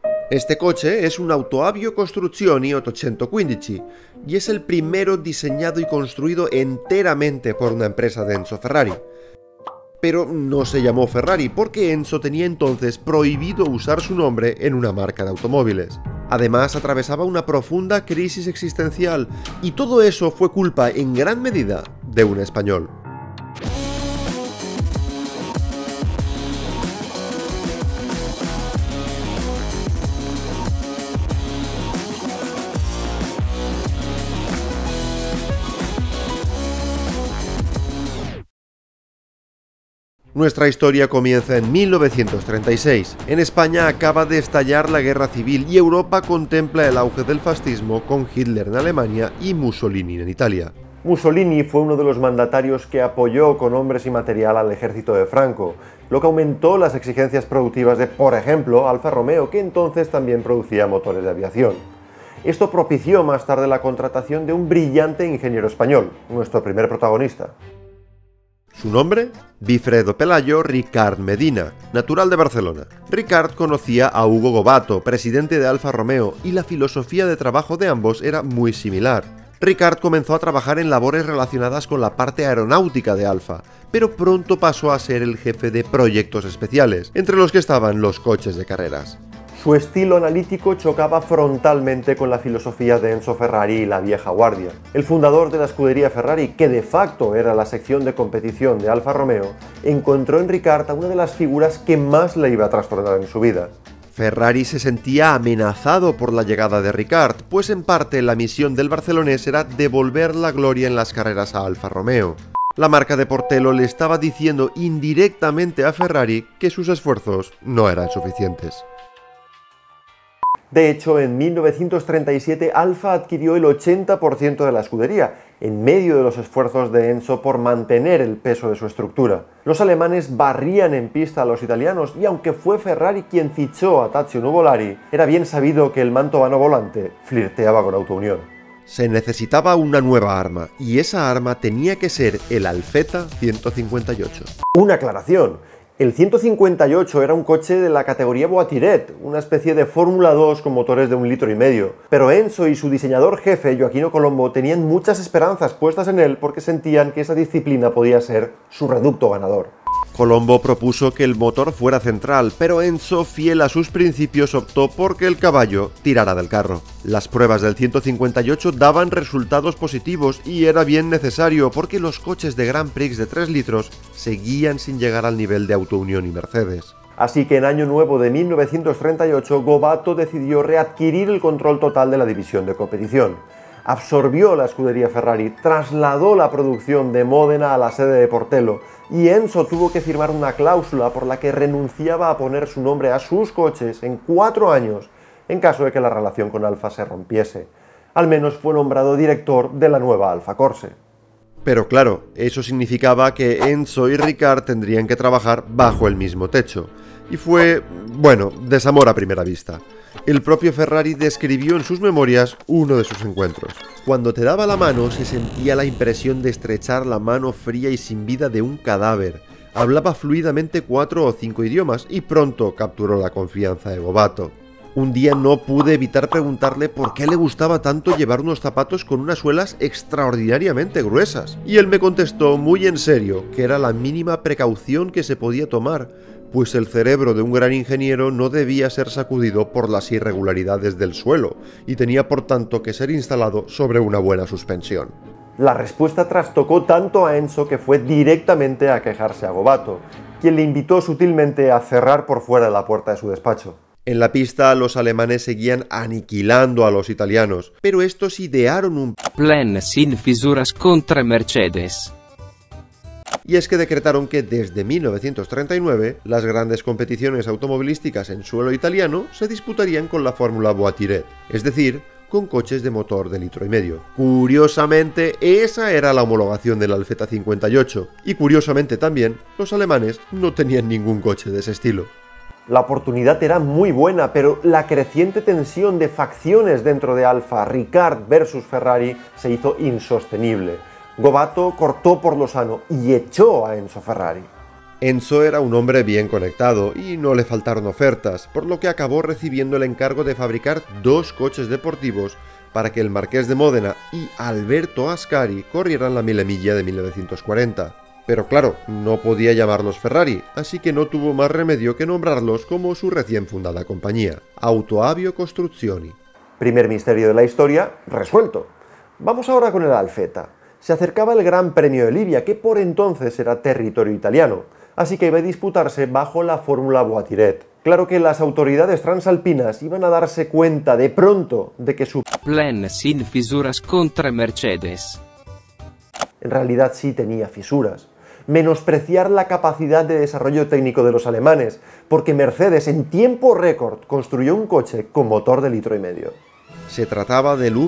Este coche es un Autoavio Costruzioni 815 y es el primero diseñado y construido enteramente por una empresa de Enzo Ferrari. Pero no se llamó Ferrari porque Enzo tenía entonces prohibido usar su nombre en una marca de automóviles. Además, atravesaba una profunda crisis existencial y todo eso fue culpa en gran medida de un español. Nuestra historia comienza en 1936. En España acaba de estallar la guerra civil y Europa contempla el auge del fascismo con Hitler en Alemania y Mussolini en Italia. Mussolini fue uno de los mandatarios que apoyó con hombres y material al ejército de Franco, lo que aumentó las exigencias productivas de, por ejemplo, Alfa Romeo, que entonces también producía motores de aviación. Esto propició más tarde la contratación de un brillante ingeniero español, nuestro primer protagonista. Su nombre, Wilfredo Pelayo Ricard Medina, natural de Barcelona. Ricard conocía a Hugo Gobato, presidente de Alfa Romeo, y la filosofía de trabajo de ambos era muy similar. Ricard comenzó a trabajar en labores relacionadas con la parte aeronáutica de Alfa, pero pronto pasó a ser el jefe de proyectos especiales, entre los que estaban los coches de carreras. Su estilo analítico chocaba frontalmente con la filosofía de Enzo Ferrari y la vieja guardia. El fundador de la escudería Ferrari, que de facto era la sección de competición de Alfa Romeo, encontró en Ricard a una de las figuras que más le iba a trastornar en su vida. Ferrari se sentía amenazado por la llegada de Ricard, pues en parte la misión del barcelonés era devolver la gloria en las carreras a Alfa Romeo. La marca de Portello le estaba diciendo indirectamente a Ferrari que sus esfuerzos no eran suficientes. De hecho, en 1937 Alfa adquirió el 80% de la escudería, en medio de los esfuerzos de Enzo por mantener el peso de su estructura. Los alemanes barrían en pista a los italianos y aunque fue Ferrari quien fichó a Tazio Nuvolari, era bien sabido que el mantovano volante flirteaba con Auto Unión. Se necesitaba una nueva arma, y esa arma tenía que ser el Alfetta 158. Una aclaración. El 158 era un coche de la categoría Voiturette, una especie de Fórmula 2 con motores de 1,5 litros, pero Enzo y su diseñador jefe, Gioacchino Colombo, tenían muchas esperanzas puestas en él porque sentían que esa disciplina podía ser su reducto ganador. Colombo propuso que el motor fuera central, pero Enzo, fiel a sus principios, optó por que el caballo tirara del carro. Las pruebas del 158 daban resultados positivos y era bien necesario porque los coches de Grand Prix de 3 litros seguían sin llegar al nivel de Auto Unión y Mercedes. Así que en año nuevo de 1938, Gobato decidió readquirir el control total de la división de competición. Absorbió la escudería Ferrari, trasladó la producción de Módena a la sede de Portello y Enzo tuvo que firmar una cláusula por la que renunciaba a poner su nombre a sus coches en 4 años en caso de que la relación con Alfa se rompiese. Al menos fue nombrado director de la nueva Alfa Corse. Pero claro, eso significaba que Enzo y Ricard tendrían que trabajar bajo el mismo techo. Y fue, bueno, desamor a primera vista. El propio Ferrari describió en sus memorias uno de sus encuentros. Cuando te daba la mano se sentía la impresión de estrechar la mano fría y sin vida de un cadáver. Hablaba fluidamente 4 o 5 idiomas y pronto capturó la confianza de Gobato. Un día no pude evitar preguntarle por qué le gustaba tanto llevar unos zapatos con unas suelas extraordinariamente gruesas. Y él me contestó muy en serio que era la mínima precaución que se podía tomar, pues el cerebro de un gran ingeniero no debía ser sacudido por las irregularidades del suelo y tenía por tanto que ser instalado sobre una buena suspensión. La respuesta trastocó tanto a Enzo que fue directamente a quejarse a Gobato, quien le invitó sutilmente a cerrar por fuera la puerta de su despacho. En la pista los alemanes seguían aniquilando a los italianos, pero estos idearon un plan sin fisuras contra Mercedes. Y es que decretaron que desde 1939 las grandes competiciones automovilísticas en suelo italiano se disputarían con la fórmula Voiturette, es decir, con coches de motor de 1,5 litros. Curiosamente, esa era la homologación del Alfetta 58, y curiosamente también, los alemanes no tenían ningún coche de ese estilo. La oportunidad era muy buena, pero la creciente tensión de facciones dentro de Alfa, Ricard versus Ferrari, se hizo insostenible. Gobato cortó por lo sano y echó a Enzo Ferrari. Enzo era un hombre bien conectado y no le faltaron ofertas, por lo que acabó recibiendo el encargo de fabricar 2 coches deportivos para que el Marqués de Módena y Alberto Ascari corrieran la Mille Miglia de 1940. Pero claro, no podía llamarlos Ferrari, así que no tuvo más remedio que nombrarlos como su recién fundada compañía, Autoavio Costruzioni. Primer misterio de la historia, resuelto. Vamos ahora con el Alfetta. Se acercaba el Gran Premio de Libia, que por entonces era territorio italiano, así que iba a disputarse bajo la fórmula Boitiret. Claro que las autoridades transalpinas iban a darse cuenta de pronto de que su plan sin fisuras contra Mercedes. En realidad sí tenía fisuras. Menospreciar la capacidad de desarrollo técnico de los alemanes, porque Mercedes en tiempo récord construyó un coche con motor de 1,5 litros. Se trataba del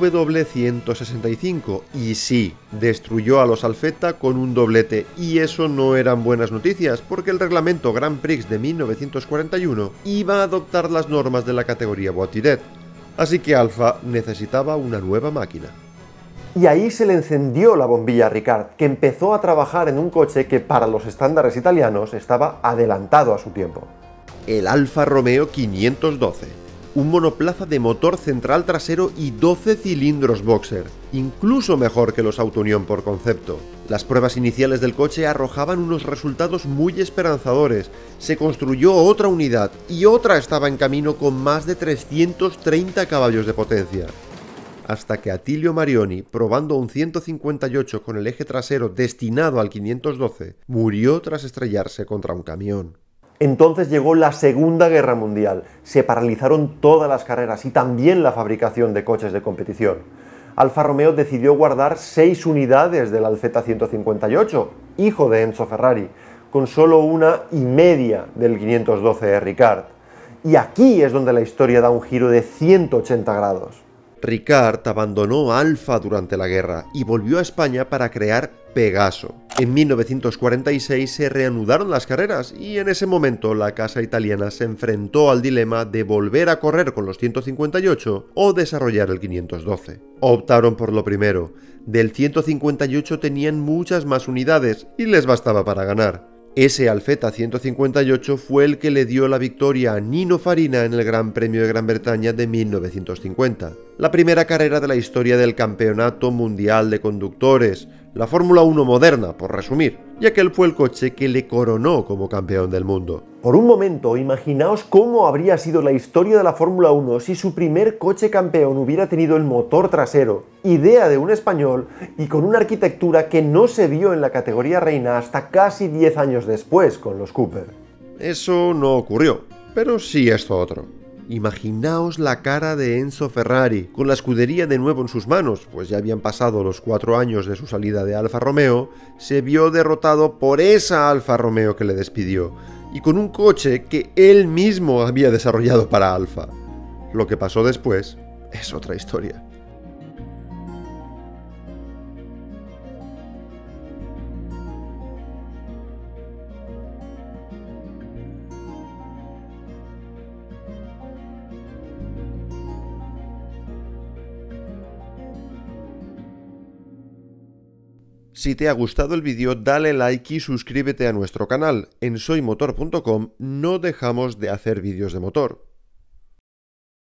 W165 y sí, destruyó a los Alfetta con un doblete, y eso no eran buenas noticias porque el reglamento Grand Prix de 1941 iba a adoptar las normas de la categoría Boitiret, así que Alfa necesitaba una nueva máquina. Y ahí se le encendió la bombilla a Ricard, que empezó a trabajar en un coche que para los estándares italianos estaba adelantado a su tiempo. El Alfa Romeo 512. Un monoplaza de motor central trasero y 12 cilindros boxer, incluso mejor que los Auto-Union por concepto. Las pruebas iniciales del coche arrojaban unos resultados muy esperanzadores. Se construyó otra unidad y otra estaba en camino con más de 330 caballos de potencia. Hasta que Attilio Marioni, probando un 158 con el eje trasero destinado al 512, murió tras estrellarse contra un camión. Entonces llegó la Segunda Guerra Mundial, se paralizaron todas las carreras y también la fabricación de coches de competición. Alfa Romeo decidió guardar 6 unidades del Alfetta 158, hijo de Enzo Ferrari, con solo 1,5 del 512 de Ricard. Y aquí es donde la historia da un giro de 180 grados. Ricard abandonó Alfa durante la guerra y volvió a España para crear Pegaso. En 1946 se reanudaron las carreras y en ese momento la casa italiana se enfrentó al dilema de volver a correr con los 158 o desarrollar el 512. Optaron por lo primero. Del 158 tenían muchas más unidades y les bastaba para ganar. Ese Alfetta 158 fue el que le dio la victoria a Nino Farina en el Gran Premio de Gran Bretaña de 1950, la primera carrera de la historia del Campeonato Mundial de Conductores, la Fórmula 1 moderna, por resumir, ya que él fue el coche que le coronó como campeón del mundo. Por un momento, imaginaos cómo habría sido la historia de la Fórmula 1 si su primer coche campeón hubiera tenido el motor trasero, idea de un español y con una arquitectura que no se vio en la categoría reina hasta casi 10 años después con los Cooper. Eso no ocurrió, pero sí esto otro. Imaginaos la cara de Enzo Ferrari, con la escudería de nuevo en sus manos, pues ya habían pasado los 4 años de su salida de Alfa Romeo, se vio derrotado por esa Alfa Romeo que le despidió, y con un coche que él mismo había desarrollado para Alfa. Lo que pasó después es otra historia. Si te ha gustado el vídeo, dale like y suscríbete a nuestro canal. En soymotor.com no dejamos de hacer vídeos de motor.